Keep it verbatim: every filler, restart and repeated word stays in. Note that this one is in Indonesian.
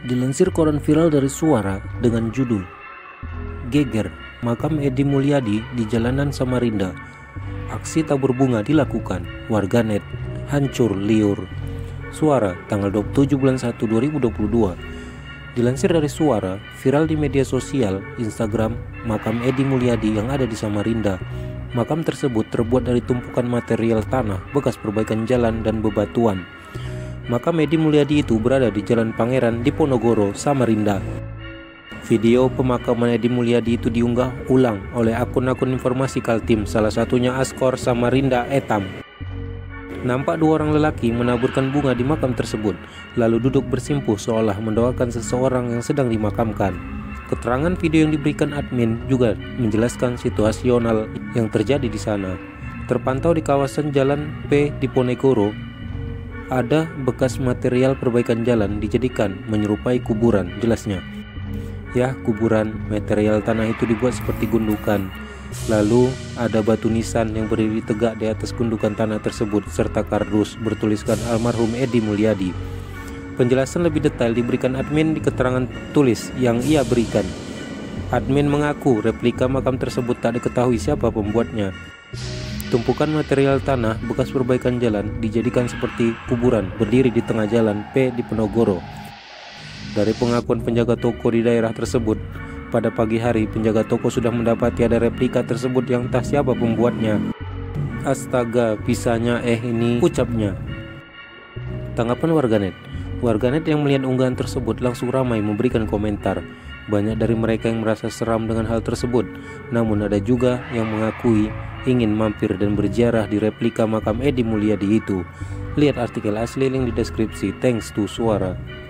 Dilansir koran viral dari Suara dengan judul "Geger, Makam Edi Mulyadi di Jalanan Samarinda. Aksi tabur bunga dilakukan, warganet hancur liur." Suara tanggal dua puluh tujuh bulan satu dua ribu dua puluh dua. Dilansir dari Suara, viral di media sosial Instagram makam Edi Mulyadi yang ada di Samarinda. Makam tersebut terbuat dari tumpukan material tanah bekas perbaikan jalan dan bebatuan. Makam Edi Mulyadi itu berada di Jalan Pangeran, Diponegoro, Samarinda. Video pemakaman Edi Mulyadi itu diunggah ulang oleh akun-akun informasi Kaltim, salah satunya Askor Samarinda Etam. Nampak dua orang lelaki menaburkan bunga di makam tersebut, lalu duduk bersimpuh seolah mendoakan seseorang yang sedang dimakamkan. Keterangan video yang diberikan admin juga menjelaskan situasional yang terjadi di sana. Terpantau di kawasan Jalan P Diponegoro, ada bekas material perbaikan jalan dijadikan menyerupai kuburan, jelasnya. Ya, kuburan, material tanah itu dibuat seperti gundukan. Lalu ada batu nisan yang berdiri tegak di atas gundukan tanah tersebut serta kardus bertuliskan almarhum Edi Mulyadi. Penjelasan lebih detail diberikan admin di keterangan tulis yang ia berikan. Admin mengaku replika makam tersebut tak diketahui siapa pembuatnya. Tumpukan material tanah bekas perbaikan jalan dijadikan seperti kuburan berdiri di tengah jalan P Diponegoro. Dari pengakuan penjaga toko di daerah tersebut, pada pagi hari penjaga toko sudah mendapati ada replika tersebut yang entah siapa pembuatnya. Astaga, pisahnya eh ini, ucapnya. Tanggapan warganet. Warganet yang melihat unggahan tersebut langsung ramai memberikan komentar. Banyak dari mereka yang merasa seram dengan hal tersebut, namun ada juga yang mengakui ingin mampir dan berziarah di replika makam Edi Mulyadi itu. Lihat artikel asli link di deskripsi. Thanks to Suara.